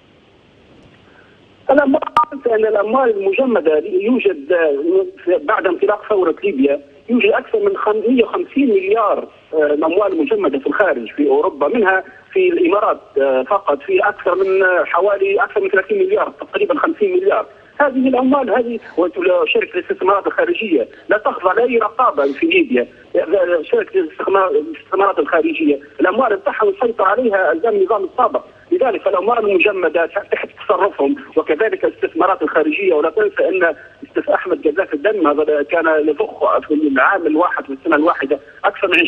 S9: أنا ما قلت أن الأموال المجمدة يوجد بعد انطلاق ثورة ليبيا يوجد أكثر من 150 مليار أموال مجمدة في الخارج في أوروبا، منها في الإمارات فقط في أكثر من 30 مليار، تقريبا 50 مليار. هذه الأموال هذه شركة الاستثمارات الخارجية لا تخضع لأي رقابة في ليبيا. شركة الاستثمارات الخارجية الأموال بتاعها يسيطر عليها النظام السابق، لذلك الأموال المجمدة تحت تصرفهم، وكذلك الاستثمارات الخارجية. ولا تنسى أن أحمد قذافي الدم هذا كان يضخ في العام الواحد في السنة الواحدة أكثر من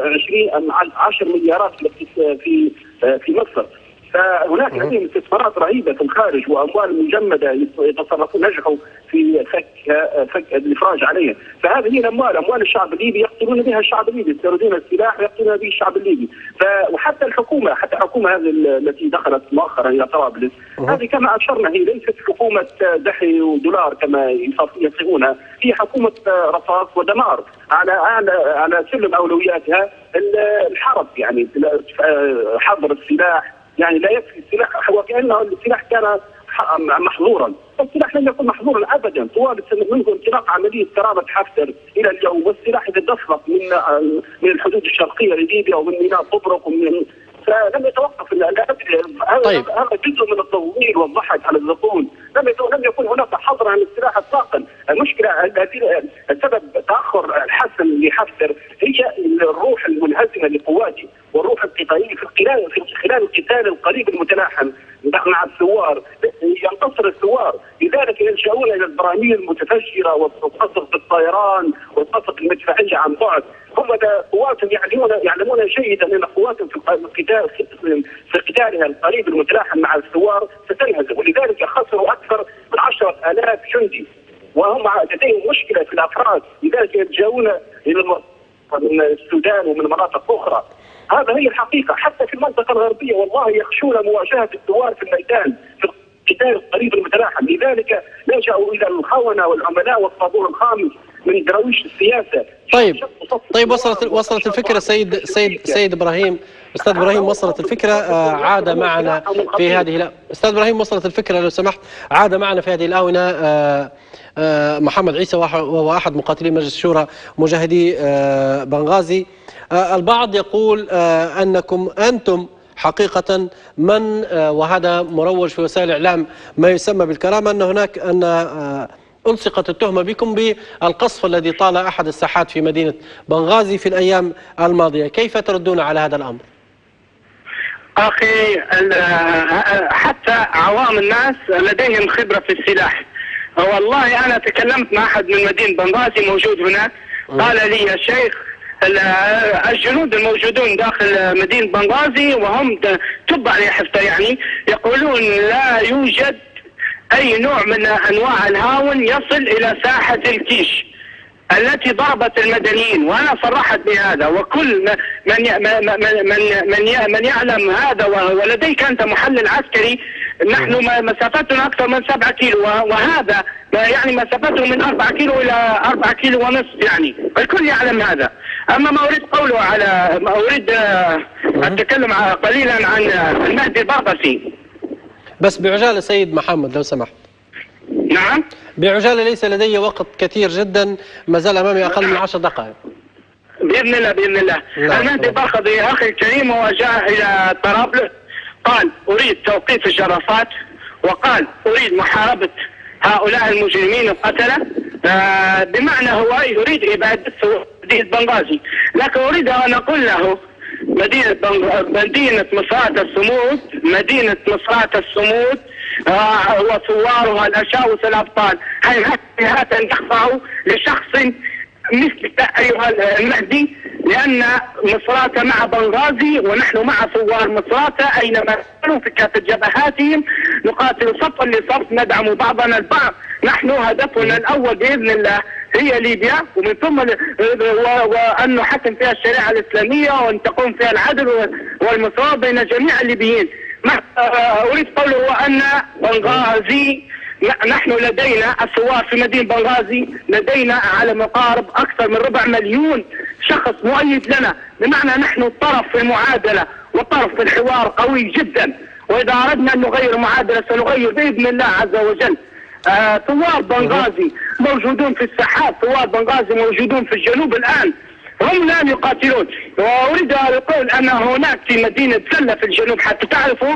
S9: 10 مليارات في مصر. فهناك لديهم استثمارات رهيبه في الخارج واموال مجمده يتصرفون، نجحوا في فك الافراج عليها. فهذه هي الاموال، اموال الشعب الليبي يقتلون بها الشعب الليبي، يستوردون السلاح ويقتلون به الشعب الليبي. وحتى الحكومه، حتى الحكومه هذه التي دخلت مؤخرا الى طرابلس، هذه كما اشرنا هي ليست حكومه دحي ودولار كما يصفونها، هي حكومه رصاص ودمار على سلم اولوياتها الحرب، يعني حظر السلاح، يعني لا يكفي السلاح، وكأنه السلاح كان محظورا. السلاح لم يكن محظورا ابدا طوال منذ انطلاق عمليه كرامه حفتر الى اليوم، والسلاح يتدفق من الحدود الشرقيه لليبيا ومن ميناء طبرق فلم يتوقف.
S1: طيب.
S9: هذا جزء من التضليل والضحك على الزبون. لم يكن هناك حظر عن السلاح اطلاقا. المشكله السبب تاخر الحسم لحفتر هي الروح المنهزمه لقواته والروح القتاليه في خلال القتال القريب المتلاحم مع الثوار. ينتصر الثوار، لذلك يلجؤون الى البراميل المتفجره والقصف بالطيران والقصف المدفعيه عن بعد. هم قواتهم يعلمون جيدا ان قواتهم في قتالها القريب المتلاحم مع الثوار ستنهزم، ولذلك خسروا اكثر من 10,000 جندي، وهم لديهم مشكله في الافراد، لذلك يلجؤون الى من السودان ومن مناطق اخرى. هذا هي الحقيقه. حتى في المنطقه الغربيه والله يخشون مواجهه الثوار في الميدان في القتال القريب المتلاحم، لذلك لجأوا الى الخونه والعملاء والطابور الخامس من دراويش السياسه.
S1: طيب وصلت الفكره سيد ابراهيم، استاذ ابراهيم، وصلت الفكره. عاد معنا في هذه استاذ ابراهيم، وصلت الفكره لو سمحت. عاد معنا في هذه الاونه محمد عيسى، وهو احد مقاتلي مجلس الشورى مجاهدي بنغازي. البعض يقول انتم حقيقة من، وهذا مروج في وسائل الإعلام ما يسمى بالكرامة، أن ألصقت التهمة بكم بالقصف الذي طال أحد الساحات في مدينة بنغازي في الأيام الماضية. كيف تردون على هذا الأمر؟
S6: أخي، حتى عوام الناس لديهم خبرة في السلاح. والله أنا تكلمت مع أحد من مدينة بنغازي موجود هناك، قال لي يا شيخ الجنود الموجودون داخل مدينة بنغازي وهم تبع لحفتر يعني يقولون لا يوجد أي نوع من أنواع الهاون يصل إلى ساحة الكيش التي ضربت المدنيين، وأنا صرحت بهذا، وكل من يعلم هذا ولديك أنت محلل عسكري. نحن مسافتنا أكثر من 7 كيلو، وهذا يعني مسافته من 4 كيلو إلى 4 كيلو ونصف، يعني الكل يعلم هذا. أما ما أريد قوله ما أريد أتكلم قليلا عن المهدي البرغسي.
S1: بس بعجالة سيد محمد لو سمحت.
S6: نعم
S1: بعجالة، ليس لدي وقت كثير جدا، ما زال أمامي أقل من 10 دقائق.
S6: بإذن الله بإذن الله. المهدي البرغسي أخي الكريم هو جاء إلى طرابلس، قال أريد توقيف الجرافات، وقال أريد محاربة هؤلاء المجرمين القتلة، بمعنى هو يريد إبادة مدينة بنغازي. لكن أريد أن أقول له مدينة مصرات الصمود، مدينة مصرات الصمود وثوارها الأشاوس الأبطال هيهات أن يخضعوا لشخص مثلك أيها المهدي لأن مصراتة مع بنغازي ونحن مع ثوار مصراتة أينما كانوا في كافة جبهاتهم، نقاتل صفا لصف، ندعم بعضنا البعض. نحن هدفنا الأول بإذن الله هي ليبيا، ومن ثم وأن نحكم فيها الشريعة الإسلامية وأن تقوم فيها العدل والمساواة بين جميع الليبيين. ما أريد قوله هو أن بنغازي، نحن لدينا الثوار في مدينة بنغازي لدينا على مقارب أكثر من 4 مليون شخص مؤيد لنا، بمعنى نحن الطرف في المعادلة والطرف في الحوار قوي جدا، وإذا أردنا أن نغير معادلة سنغير بإذن الله عز وجل. ثوار بنغازي موجودون في الساحات، ثوار بنغازي موجودون في الجنوب الآن، هم الآن يقاتلون. وأريد أن أقول أن هناك في مدينة زلة في الجنوب حتى تعرفوا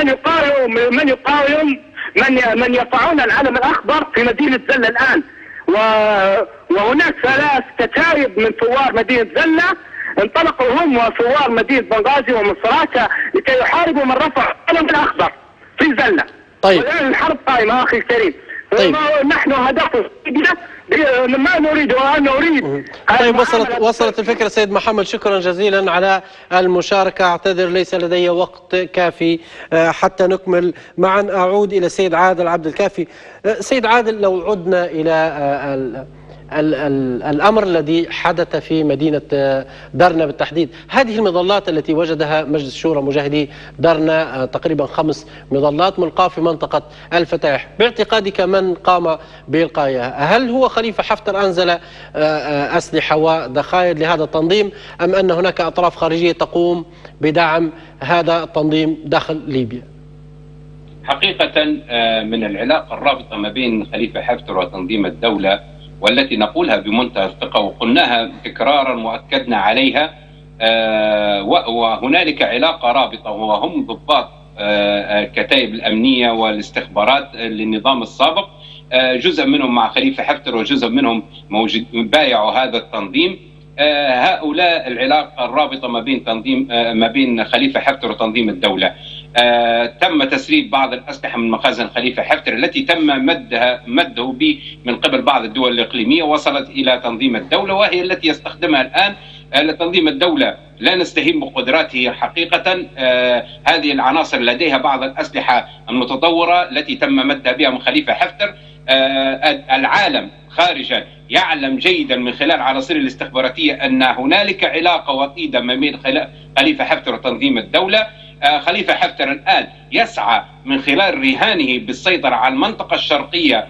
S6: من يرفعون العلم الأخضر في مدينة زلة الآن، وهناك 3 كتائب من ثوار مدينة زلة انطلقوا هم وثوار مدينة بنغازي ومصراتة لكي يحاربوا من رفع العلم الأخضر في زلة.
S1: طيب.
S6: والآن الحرب قائمة أخي الكريم.
S1: طيب.
S6: نحن هدف ما نريد وأنا أريد.
S1: طيب وصلت الفكرة سيد محمد، شكرا جزيلا على المشاركة. أعتذر ليس لدي وقت كافي حتى نكمل معا. أعود إلى السيد عادل عبد الكافي. سيد عادل، لو عدنا إلى الأمر الذي حدث في مدينة درنا بالتحديد، هذه المظلات التي وجدها مجلس شورى مجاهدي درنا تقريبا 5 مظلات ملقاة في منطقة الفتاح، باعتقادك من قام بإلقائها؟ هل هو خليفة حفتر أنزل أسلحة وذخائر لهذا التنظيم، أم أن هناك أطراف خارجية تقوم بدعم هذا التنظيم داخل ليبيا؟
S7: حقيقة من العلاقة الرابطة ما بين خليفة حفتر وتنظيم الدولة، والتي نقولها بمنتهى الثقة وقلناها تكرارا وأكدنا عليها، وهنالك علاقة رابطة، وهم ضباط الكتائب الأمنية والاستخبارات للنظام السابق، جزء منهم مع خليفة حفتر وجزء منهم بايعوا هذا التنظيم. هؤلاء العلاقة الرابطة ما بين خليفة حفتر وتنظيم الدولة. تم تسريب بعض الأسلحة من مخازن خليفة حفتر التي تم مده من قبل بعض الدول الإقليمية، وصلت إلى تنظيم الدولة وهي التي يستخدمها الآن تنظيم الدولة. لا نستهين بقدراته حقيقة. هذه العناصر لديها بعض الأسلحة المتطورة التي تم مدها بها من خليفة حفتر. العالم خارجا يعلم جيدا من خلال عناصر الاستخباراتية أن هنالك علاقة وطيدة ما بين خليفة حفتر وتنظيم الدولة. خليفة حفتر الآن يسعى من خلال رهانه بالسيطرة على المنطقة الشرقية،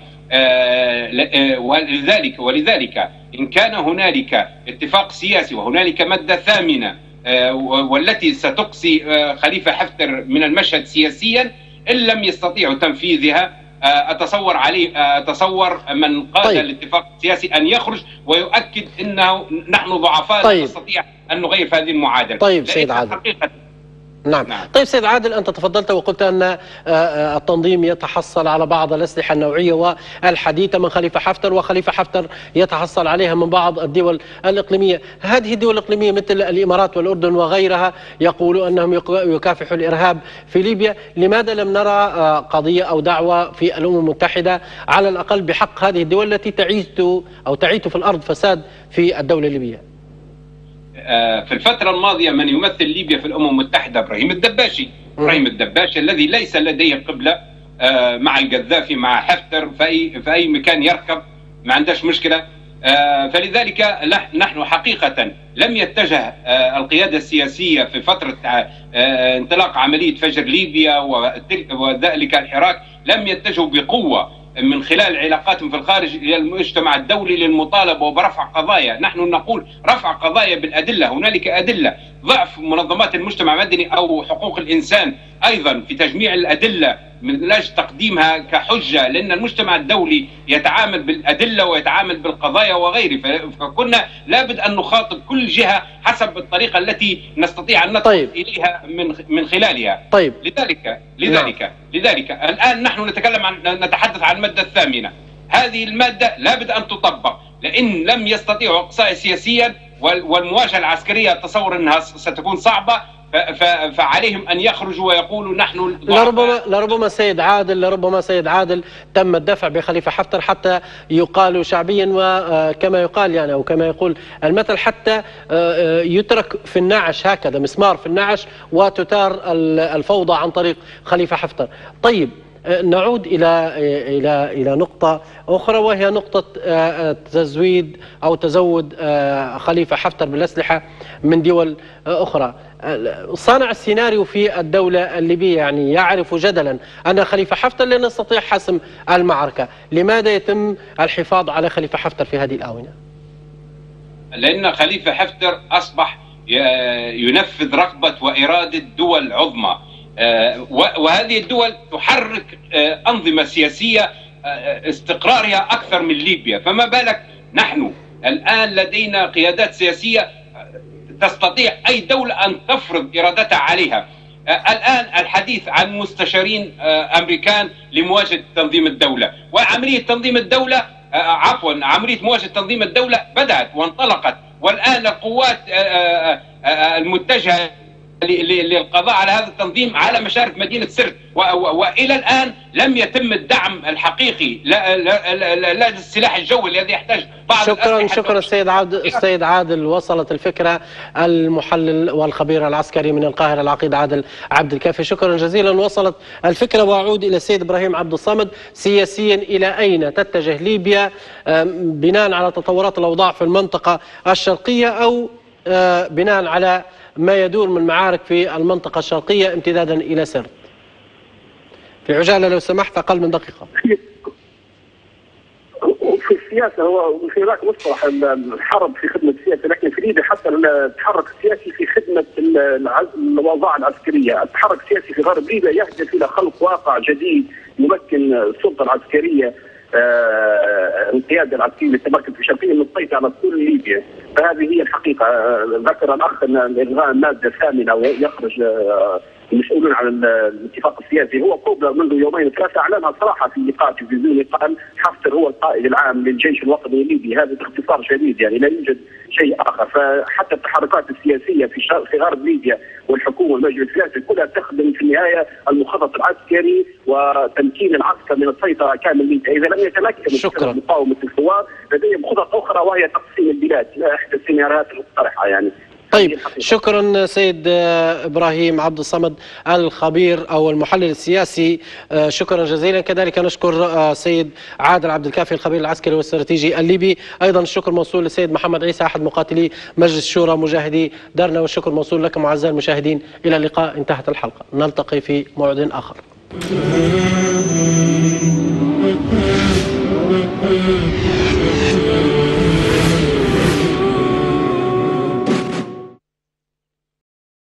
S7: ولذلك إن كان هنالك اتفاق سياسي وهنالك مادة ثامنة والتي ستقصي خليفة حفتر من المشهد سياسيا، إن لم يستطيعوا تنفيذها أتصور من قاد الاتفاق السياسي أن يخرج ويؤكد أنه نحن ضعفاء لا نستطيع أن نغير هذه المعادلة.
S1: طيب سيد عادل. نعم. طيب سيد عادل، أنت تفضلت وقلت أن التنظيم يتحصل على بعض الأسلحة النوعية والحديثة من خليفة حفتر، وخليفة حفتر يتحصل عليها من بعض الدول الإقليمية. هذه الدول الإقليمية مثل الإمارات والأردن وغيرها يقولوا أنهم يكافحوا الإرهاب في ليبيا. لماذا لم نرى قضية أو دعوة في الأمم المتحدة على الأقل بحق هذه الدول التي تعيث في الأرض فساد في الدولة الليبية؟
S7: في الفترة الماضية من يمثل ليبيا في الأمم المتحدة إبراهيم الدباشي. إبراهيم الدباشي الذي ليس لديه قبلة مع القذافي مع حفتر في أي مكان يركب ما عندهش مشكلة. فلذلك نحن حقيقة لم يتجه القيادة السياسية في فترة انطلاق عملية فجر ليبيا وذلك الحراك، لم يتجهوا بقوة من خلال علاقاتهم في الخارج إلى المجتمع الدولي للمطالبة وبرفع قضايا. نحن نقول رفع قضايا بالأدلة. هنالك أدلة، ضعف منظمات المجتمع المدني أو حقوق الإنسان أيضا في تجميع الأدلة من أجل تقديمها كحجة، لأن المجتمع الدولي يتعامل بالأدلة ويتعامل بالقضايا وغيره، فكنا لابد أن نخاطب كل جهة حسب الطريقة التي نستطيع أن ندخل إليها من خلالها.
S1: طيب.
S7: لذلك الآن نحن نتحدث عن المادة الثامنة. هذه المادة لابد أن تطبق، لأن لم يستطيعوا إقصاء سياسيا والمواجهة العسكرية تصور أنها ستكون صعبة، فعليهم أن يخرجوا ويقولوا نحن
S1: لربما سيد عادل تم الدفع بخليفة حفتر حتى يقال شعبيا وكما يقال يعني أو كما يقول المثل حتى يترك في النعش، هكذا مسمار في النعش وتثار الفوضى عن طريق خليفة حفتر. طيب نعود إلى نقطة أخرى وهي نقطة تزويد أو تزود خليفة حفتر بالأسلحة من دول أخرى. صانع السيناريو في الدولة الليبية يعني يعرف جدلا أن خليفة حفتر لن يستطيع حسم المعركة، لماذا يتم الحفاظ على خليفة حفتر في هذه الآونة؟
S7: لأن خليفة حفتر أصبح ينفذ رغبة وإرادة دول عظمى، وهذه الدول تحرك أنظمة سياسية استقرارها أكثر من ليبيا، فما بالك نحن الآن لدينا قيادات سياسية تستطيع أي دولة أن تفرض إرادتها عليها. الآن الحديث عن مستشارين أمريكان لمواجهة تنظيم الدولة، وعملية تنظيم الدولة عملية مواجهة تنظيم الدولة بدأت وانطلقت، والآن القوات المتجهة للقضاء على هذا التنظيم على مشارف مدينة سرت، وإلى الآن لم يتم الدعم الحقيقي لا للسلاح الجوي الذي يحتاج بعض
S1: شكرا السيد عادل. وصلت الفكرة المحلل والخبير العسكري من القاهرة العقيد عادل عبد الكافي، شكرا جزيلا. وصلت الفكرة. وأعود إلى السيد إبراهيم عبد الصمد، سياسيا إلى أين تتجه ليبيا بناء على تطورات الأوضاع في المنطقة الشرقية أو بناء على ما يدور من معارك في المنطقة الشرقية امتدادا إلى سرت؟ في عجالة لو سمحت، أقل من دقيقة.
S9: في السياسة هو في هناك مصطلح الحرب في خدمة السياسة، لكن في ليبيا حتى التحرك السياسي في خدمة الأوضاع العسكرية. التحرك السياسي في غرب ليبيا يهدف إلى خلق واقع جديد يمكن السلطة العسكرية القيادة العسكرية للتمكن في شرقية من السيطرة على كل ليبيا، فهذه هي الحقيقة. ذكر الأخ أن إلغاء المادة الثامنة ويخرج المسؤولون عن الاتفاق السياسي، هو قبل منذ يومين ثلاثة أعلنها صراحة في لقاء تلفزيوني، قال حفتر هو القائد العام للجيش الوطني الليبي. هذا باختصار شديد، يعني لا يوجد شيء آخر. فحتى التحركات السياسية في غرب ليبيا والحكومة والمجلس السياسي كلها تخدم في النهاية المخطط العسكري وتمكين العسكر من السيطرة كامل ليبيا. إذا لم يتمكن من مقاومة الثوار لديهم خطط أخرى وهي تقسيم البلاد، إحدى السيناريوهات المقترحة يعني.
S1: طيب شكرا سيد إبراهيم عبد الصمد الخبير أو المحلل السياسي، شكرا جزيلا. كذلك نشكر سيد عادل عبد الكافي الخبير العسكري والاستراتيجي الليبي. أيضا الشكر موصول للسيد محمد عيسى أحد مقاتلي مجلس شورى مجاهدي درنا، والشكر موصول لكم أعزائي المشاهدين. إلى اللقاء، انتهت الحلقة، نلتقي في موعد آخر.